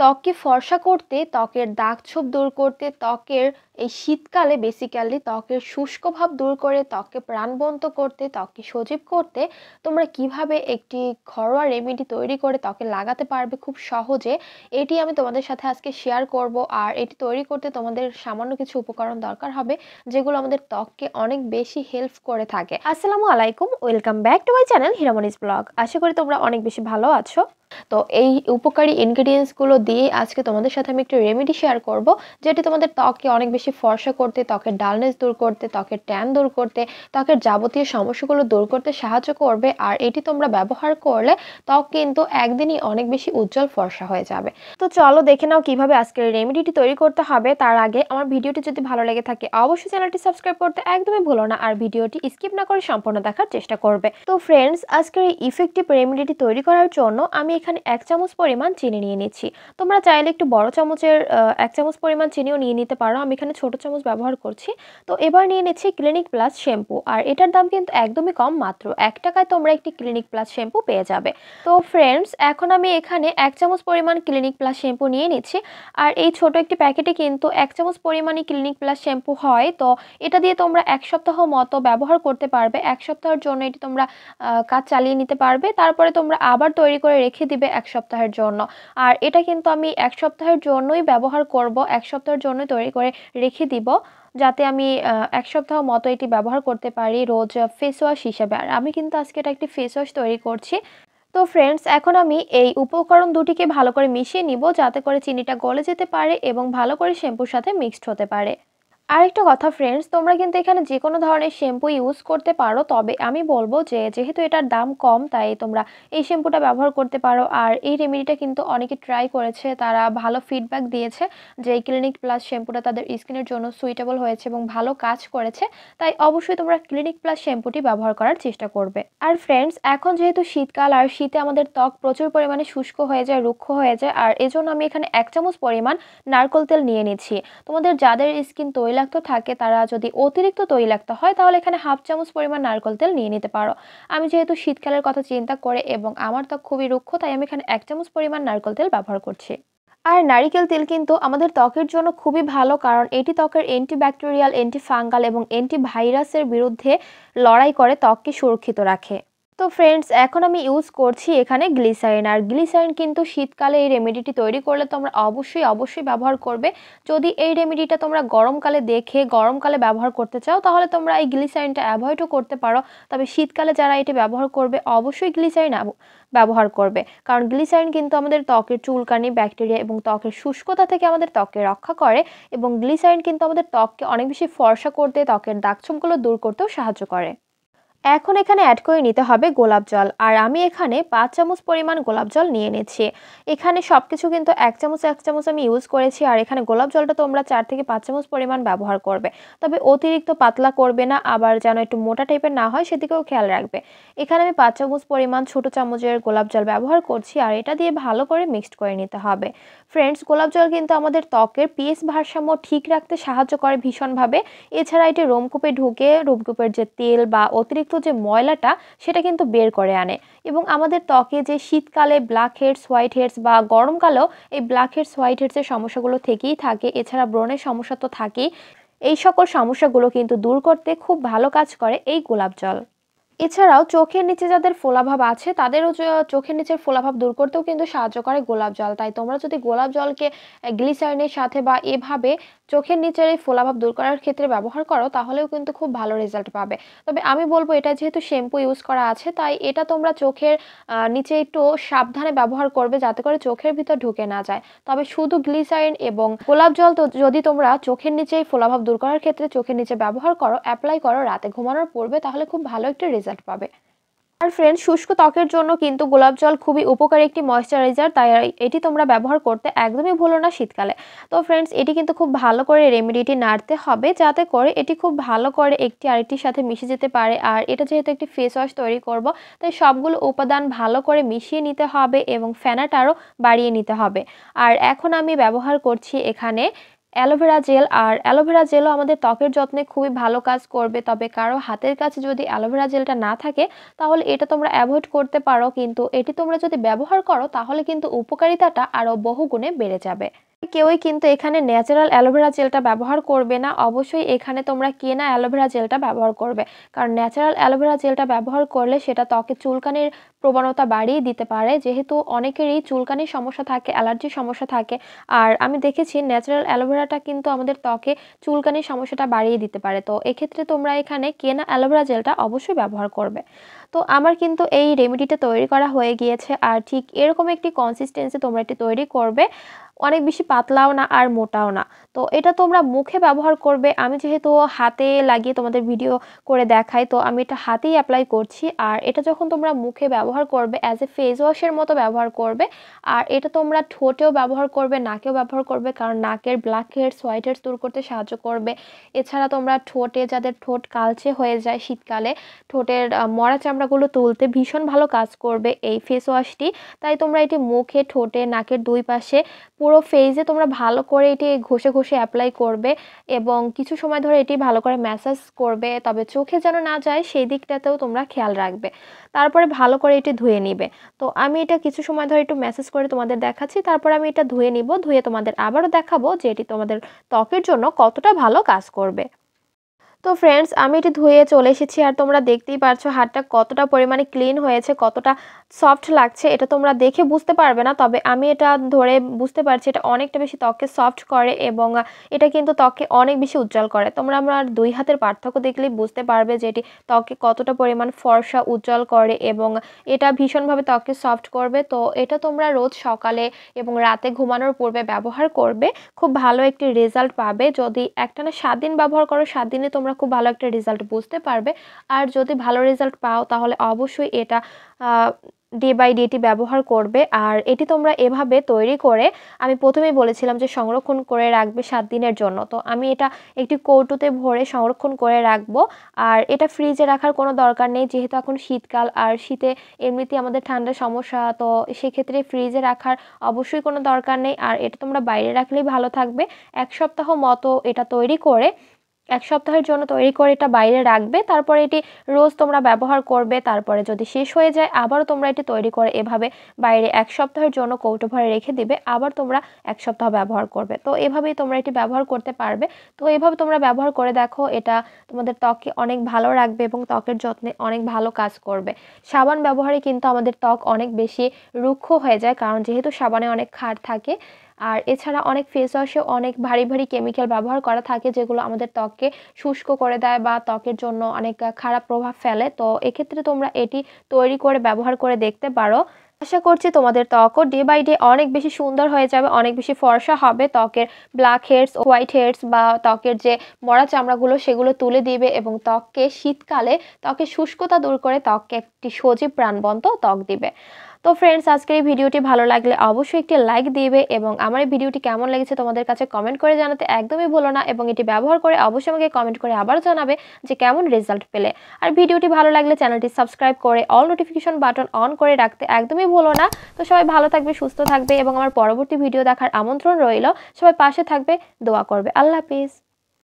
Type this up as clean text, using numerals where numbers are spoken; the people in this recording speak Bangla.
ত্বককে ফর্সা করতে, ত্বকের দাগ-ছোপ দূর করতে, ত্বকের এই শীতকালে বেসিক্যালি ত্বকের শুষ্ক ভাব দূর করে, ত্বককে প্রাণবন্ত করতে, ত্বককে সজীব করতে তোমরা কিভাবে একটি ঘরোয়া রেমেডি তৈরি করে ত্বকে লাগাতে পারবে খুব সহজে, এটি আমি তোমাদের সাথে আজকে শেয়ার করব। আর এটি তৈরি করতে তোমাদের সামান্য কিছু উপকরণ দরকার হবে, যেগুলো আমাদের ত্বককে অনেক বেশি হেল্প করে থাকে। আসসালামু আলাইকুম, welcome back to my channel Hiramoni's blog. আশা করি তোমরা অনেক বেশি ভালো আছো। তো এই উপকারী ইনগ্রেডিয়েন্টসগুলো দিয়ে আজকে তোমাদের সাথে আমি একটু রেমেডি শেয়ার করব, যেটি তোমাদের ত্বককে অনেক বেশি ফর্সা করতে, ত্বকের ডালনেস দূর করতে, ত্বকের ট্যান দূর করতে, ত্বকের যাবতীয় সমস্যাগুলো দূর করতে সাহায্য করবে। আর এটি তোমরা ব্যবহার করলে ত্বক কিন্তু একদিনই অনেক বেশি উজ্জ্বল ফর্সা হয়ে যাবে। তো চলো দেখে নাও কিভাবে আজকের রেমেডিটি তৈরি করতে হবে। তার আগে আমার ভিডিওটি যদি ভালো লেগে থাকে অবশ্যই চ্যানেলটি সাবস্ক্রাইব করতে একদমই ভুলো না, আর ভিডিওটি স্কিপ না করে সম্পূর্ণ দেখার চেষ্টা করবে। তো ফ্রেন্ডস, আজকের এই ইফেক্টিভ রেমেডিটি তৈরি করার জন্য আমি এখানে 1 চামচ পরিমাণ চিনি নিয়ে নিচ্ছি। তোমরা চাইলে একটু বড় চামচের 1 চামচ পরিমাণ চিনিও নিয়ে নিতে পারো, আমি এখানে ছোট চামচ ব্যবহার করছি। তো এবার নিয়ে নিচ্ছি ক্লিনিক প্লাস শ্যাম্পু, আর এটার দাম কিন্তু একদমই কম, মাত্র 1 টাকায় তোমরা একটি ক্লিনিক প্লাস শ্যাম্পু পেয়ে যাবে। তো ফ্রেন্ডস, এখন আমি এখানে 1 চামচ পরিমাণ ক্লিনিক প্লাস শ্যাম্পু নিয়ে নিচ্ছি। আর এই ছোট একটি প্যাকেটে কিন্তু 1 চামচ পরিমাণই ক্লিনিক প্লাস শ্যাম্পু হয়। তো এটা দিয়ে তোমরা 1 সপ্তাহ মতো ব্যবহার করতে পারবে। 1 সপ্তাহের জন্য এটি তোমরা কাজ চালিয়ে নিতে পারবে, তারপরে তোমরা আবার তৈরি করে রেখে দিবে 1 সপ্তাহের জন্য। আর এটা কিন্তু আমি 1 সপ্তাহের জন্যই ব্যবহার করব, 1 সপ্তাহের জন্যই তৈরি করে রেখে দিব, যাতে আমি 1 সপ্তাহ মতো এটি ব্যবহার করতে পারি রোজ ফেস ওয়াশ হিসেবে। আর আমি কিন্তু আজকে এটা একটি ফেস ওয়াশ তৈরি করছি। তো ফ্রেন্ডস, এখন আমি এই উপকরণ দুটিকে ভালো করে মিশিয়ে নিব, যাতে করে চিনিটা গলে যেতে পারে এবং ভালো করে শ্যাম্পুর সাথে মিক্সড হতে পারে। আরেকটা কথা ফ্রেন্ডস, তোমরা কিন্তু এখানে যে কোনো ধরনের শ্যাম্পু ইউজ করতে পারো, তবে আমি বলবো যে যেহেতু এটার দাম কম তাই তোমরা এই শ্যাম্পুটা ব্যবহার করতে পারো। আর এই রেমেডিটা কিন্তু অনেকে ট্রাই করেছে, তারা ভালো ফিডব্যাক দিয়েছে যে এই ক্লিনিক প্লাস শ্যাম্পুটা তাদের স্কিনের জন্য সুইটেবল হয়েছে এবং ভালো কাজ করেছে। তাই অবশ্যই তোমরা ক্লিনিক প্লাস শ্যাম্পুটি ব্যবহার করার চেষ্টা করবে। আর ফ্রেন্ডস, এখন যেহেতু শীতকাল, আর শীতে আমাদের ত্বক প্রচুর পরিমাণে শুষ্ক হয়ে যায়, রুক্ষ হয়ে যায়, আর এজন্য আমি এখানে 1 চামচ পরিমাণ নারকেল তেল নিয়ে নিচ্ছি। তোমাদের যাদের স্কিন তৈলাক্ত থাকে, তারা যদি অতিরিক্ত তৈলাক্ত হয় তাহলে এখানে 1/2 চামচ পরিমাণ নারকেল তেল নিয়ে নিতে পারো। আমি যেহেতু শীতকালের কথা চিন্তা করে এবং আমার ত্বক খুবই রুক্ষ, তাই আমি এখানে 1 চামচ পরিমাণ নারকেল তেল ব্যবহার করছি। আর নারিকেল তেল কিন্তু আমাদের ত্বকের জন্য খুবই ভালো, কারণ এটি ত্বকের অ্যান্টিব্যাকটেরিয়াল, অ্যান্টিফাঙ্গাল এবং অ্যান্টিভাইরাসের বিরুদ্ধে লড়াই করে ত্বককে সুরক্ষিত রাখে। তো ফ্রেন্ডস, এখন আমি ইউজ করছি এখানে গ্লিসারিন। আর গ্লিসারিন কিন্তু শীতকালে এই রেমেডিটি তৈরি করলে তোমরা অবশ্যই ব্যবহার করবে। যদি এই রেমেডিটা তোমরা গরমকালে দেখে গরমকালে ব্যবহার করতে চাও, তাহলে তোমরা এই গ্লিসারিনটা অ্যাভয়েডও করতে পারো। তবে শীতকালে যারা এটি ব্যবহার করবে অবশ্যই গ্লিসারিন ব্যবহার করবে, কারণ গ্লিসারিন কিন্তু আমাদের ত্বকের চুলকানি, ব্যাকটেরিয়া এবং ত্বকের শুষ্কতা থেকে আমাদের ত্বককে রক্ষা করে। এবং গ্লিসারিন কিন্তু আমাদের ত্বককে অনেক বেশি ফর্সা করতে, ত্বকের দাগছোপগুলো দূর করতেও সাহায্য করে। এখন এখানে অ্যাড করে নিতে হবে গোলাপ জল, আর আমি এখানে 5 চামচ পরিমাণ গোলাপ জল নিয়ে নিচ্ছি। এখানে সবকিছু কিন্তু 1 চামচ আমি ইউজ করেছি, আর এখানে গোলাপ জলটা তোমরা 4 থেকে 5 চামচ পরিমাণ ব্যবহার করবে। তবে অতিরিক্ত পাতলা করবে না, আবার যেন একটু মোটা টাইপের না হয় সেদিকেও খেয়াল রাখবে। এখানে আমি 5 চামচ পরিমাণ ছোট চামচের গোলাপ জল ব্যবহার করছি, আর এটা দিয়ে ভালো করে মিক্সড করে নিতে হবে। ফ্রেন্ডস, গোলাপ জল কিন্তু আমাদের ত্বকের পিএইচ ভারসাম্য ঠিক রাখতে সাহায্য করে ভীষণভাবে। এছাড়া এটি রোমকূপে ঢুকে রোমকূপের যে তেল বা অতিরিক্ত যে ময়লাটা সেটা কিন্তু বের করে আনে। এবং আমাদের ত্বকে যে শীতকালে ব্ল্যাক হেডস, হোয়াইট হেডস, বা গরমকালেও এই ব্ল্যাক হেডস, হোয়াইট হেডসের সমস্যাগুলো থেকেই থাকে, এছাড়া ব্রণের সমস্যা তো থাকেই। এই সকল সমস্যাগুলো কিন্তু দূর করতে খুব ভালো কাজ করে এই গোলাপ জল। এছাড়াও চোখের নিচে যাদের ফোলাভাব আছে, তাদেরও চোখের নিচের ফোলাভাব দূর করতেও কিন্তু সাহায্য করে গোলাপ জল। তাই তোমরা যদি গোলাপ জলকে গ্লিসারিনের সাথে বা এভাবে চোখের নিচের এই ফোলাভাব দূর করার ক্ষেত্রে ব্যবহার করো, তাহলেও কিন্তু খুব ভালো রেজাল্ট পাবে। তবে আমি বলবো, এটা যেহেতু শ্যাম্পু ইউজ করা আছে, তাই এটা তোমরা চোখের নিচে একটু সাবধানে ব্যবহার করবে, যাতে করে চোখের ভিতর ঢুকে না যায়। তবে শুধু গ্লিসারিন এবং গোলাপ জল তো যদি তোমরা চোখের নিচে এই ফোলাভাব দূর করার ক্ষেত্রে চোখের নিচে ব্যবহার করো, অ্যাপ্লাই করো রাতে ঘুমানোর পূর্বে, তাহলে খুব ভালো একটা রেজাল্ট পাবে। আর ফ্রেন্ডস, শুষ্ক ত্বকের জন্য কিন্তু গোলাপ জল খুবই উপকারী একটি ময়েশ্চারাইজার, তাই এটি তোমরা ব্যবহার করতে একদমই ভুলো না শীতকালে। তো ফ্রেন্ডস, এটি কিন্তু খুব ভালো করে রেমেডিটি নাড়তে হবে, যাতে করে এটি খুব ভালো করে একটি আরেকটির সাথে মিশে যেতে পারে। আর এটা যেহেতু একটি ফেস ওয়াশ তৈরি করব, তাই সবগুলো উপাদান ভালো করে মিশিয়ে নিতে হবে এবং ফেনাটা আরও বাড়িয়ে নিতে হবে। আর এখন আমি ব্যবহার করছি এখানে অ্যালোভেরা জেল। আর অ্যালোভেরা জেলও আমাদের ত্বকের যত্নে খুবই ভালো কাজ করবে। তবে কারো হাতের কাছে যদি অ্যালোভেরা জেলটা না থাকে তাহলে এটা তোমরা অ্যাভয়েড করতে পারো, কিন্তু এটি তোমরা যদি ব্যবহার করো তাহলে কিন্তু উপকারিতাটা আরও বহুগুণে বেড়ে যাবে। কেউই কিন্তু এখানে ন্যাচারাল অ্যালোভেরা জেলটা ব্যবহার করবে না, অবশ্যই এখানে তোমরা কেনা অ্যালোভেরা জেলটা ব্যবহার করবে। কারণ ন্যাচারাল অ্যালোভেরা জেলটা ব্যবহার করলে সেটা ত্বকে চুলকানির প্রবণতা বাড়িয়ে দিতে পারে, যেহেতু অনেকেরই চুলকানির সমস্যা থাকে, অ্যালার্জির সমস্যা থাকে। আর আমি দেখেছি ন্যাচারাল অ্যালোভেরাটা কিন্তু আমাদের ত্বকে চুলকানির সমস্যাটা বাড়িয়ে দিতে পারে। তো এক্ষেত্রে তোমরা এখানে কেনা অ্যালোভেরা জেলটা অবশ্যই ব্যবহার করবে। তো আমার কিন্তু এই রেমেডিটা তৈরি করা হয়ে গিয়েছে, আর ঠিক এরকম একটি কনসিস্টেন্সি তোমরা এটি তৈরি করবে, অনেক বেশি পাতলাও না আর মোটাও না। তো এটা তোমরা মুখে ব্যবহার করবে। আমি যেহেতু হাতে লাগিয়ে তোমাদের ভিডিও করে দেখাই, তো আমি এটা হাতেই অ্যাপ্লাই করছি। আর এটা যখন তোমরা মুখে ব্যবহার করবে অ্যাজ এ ফেস ওয়াশের মতো ব্যবহার করবে। আর এটা তোমরা ঠোঁটেও ব্যবহার করবে, নাকেও ব্যবহার করবে, কারণ নাকের ব্ল্যাক হেডস হোয়াইট হেডস দূর করতে সাহায্য করবে। এছাড়া তোমরা ঠোঁটে, যাদের ঠোঁট কালচে হয়ে যায় শীতকালে, ঠোঁটের মরা চামড়াগুলো তুলতে ভীষণ ভালো কাজ করবে এই ফেস ওয়াশটি। তাই তোমরা এটি মুখে, ঠোঁটে, নাকের দুই পাশে পুরো ফেসে তোমরা ভালো করে এটি ঘষে ঘষে অ্যাপ্লাই করবে এবং কিছু সময় ধরে এটি ভালো করে ম্যাসাজ করবে। তবে চোখে যেন না যায় সেই দিকটাতেও তোমরা খেয়াল রাখবে। তারপরে ভালো করে এটি ধুয়ে নিবে। তো আমি এটা কিছু সময় ধরে একটু ম্যাসাজ করে তোমাদের দেখাচ্ছি, তারপর আমি এটা ধুয়ে নিব। ধুয়ে তোমাদের আবারও দেখাবো যে এটি তোমাদের ত্বকের জন্য কতটা ভালো কাজ করবে। তো ফ্রেন্ডস, আমি এটি ধুয়ে চলে এসেছি, আর তোমরা দেখতেই পারছো হাতটা কতটা পরিমাণে ক্লিন হয়েছে, কতটা সফট লাগছে। এটা তোমরা দেখে বুঝতে পারবে না, তবে আমি এটা ধরে বুঝতে পারছি এটা অনেকটা বেশি ত্বককে সফট করে এবং এটা কিন্তু ত্বককে অনেক বেশি উজ্জ্বল করে। তোমরা আমার দুই হাতের পার্থক্য দেখলেই বুঝতে পারবে যে এটি ত্বককে কতটা পরিমাণ ফর্সা উজ্জ্বল করে এবং এটা ভীষণভাবে ত্বককে সফট করবে। তো এটা তোমরা রোজ সকালে এবং রাতে ঘুমানোর পূর্বে ব্যবহার করবে, খুব ভালো একটি রেজাল্ট পাবে। যদি একটানা 7 দিন ব্যবহার করো, 7 দিনে তোমরা খুব ভালো একটা রেজাল্ট বুঝতে পারবে। আর যদি ভালো রেজাল্ট পাও তাহলে অবশ্যই এটা ডে বাই ডে এটি ব্যবহার করবে। আর এটি তোমরা এভাবে তৈরি করে, আমি প্রথমেই বলেছিলাম যে সংরক্ষণ করে রাখবে 7 দিনের জন্য। তো আমি এটা একটি কৌটোতে ভরে সংরক্ষণ করে রাখবো। আর এটা ফ্রিজে রাখার কোনো দরকার নেই, যেহেতু এখন শীতকাল আর শীতে এমনিতেই আমাদের ঠান্ডার সমস্যা, তো সেক্ষেত্রে ফ্রিজে রাখার অবশ্যই কোনো দরকার নেই। আর এটা তোমরা বাইরে রাখলেই ভালো থাকবে। 1 সপ্তাহ মতো এটা তৈরি করে, 1 সপ্তাহের জন্য তৈরি করে এটা বাইরে রাখবে। তারপরে এটি রোজ তোমরা ব্যবহার করবে। তারপরে যদি শেষ হয়ে যায় আবারও তোমরা এটি তৈরি করে এভাবে বাইরে 1 সপ্তাহের জন্য কৌটো ভরে রেখে দিবে। আবার তোমরা 1 সপ্তাহ ব্যবহার করবে। তো এভাবেই তোমরা এটি ব্যবহার করতে পারবে। তো এভাবে তোমরা ব্যবহার করে দেখো, এটা তোমাদের ত্বককে অনেক ভালো রাখবে এবং ত্বকের যত্নে অনেক ভালো কাজ করবে। সাবান ব্যবহারে কিন্তু আমাদের ত্বক অনেক বেশি রুক্ষ হয়ে যায়, কারণ যেহেতু সাবানে অনেক ক্ষার থাকে। আর এছাড়া অনেক ফেস ওয়াশে অনেক ভারী ভারী কেমিক্যাল ব্যবহার করা থাকে, যেগুলো আমাদের ত্বককে শুষ্ক করে দেয় বা ত্বকের জন্য অনেক খারাপ প্রভাব ফেলে। তো এক্ষেত্রে তোমরা এটি তৈরি করে ব্যবহার করে দেখতে পারো। আশা করছি তোমাদের ত্বকও ডে বাই ডে অনেক বেশি সুন্দর হয়ে যাবে, অনেক বেশি ফর্সা হবে। ত্বকের ব্ল্যাক হেডস, হোয়াইট হেডস বা ত্বকের যে মরা চামড়াগুলো সেগুলো তুলে দিবে এবং ত্বককে শীতকালে ত্বকের শুষ্কতা দূর করে ত্বককে একটি সজীব প্রাণবন্ত ত্বক দিবে। তো ফ্রেন্ডস, আজকের এই ভিডিওটি ভালো লাগলে অবশ্যই একটি লাইক দিবে এবং আমার এই ভিডিওটি কেমন লেগেছে তোমাদের কাছে কমেন্ট করে জানাতে একদমই ভুলো না। এবং এটি ব্যবহার করে অবশ্যই আমাকে কমেন্ট করে আবারও জানাবে যে কেমন রেজাল্ট পেলে। আর ভিডিওটি ভালো লাগলে চ্যানেলটি সাবস্ক্রাইব করে অল নোটিফিকেশন বাটন অন করে রাখতে একদমই ভুলো না। তো সবাই ভালো থাকবে, সুস্থ থাকবে এবং আমার পরবর্তী ভিডিও দেখার আমন্ত্রণ রইল। সবাই পাশে থাকবে, দোয়া করবে। আল্লাহ হাফিজ।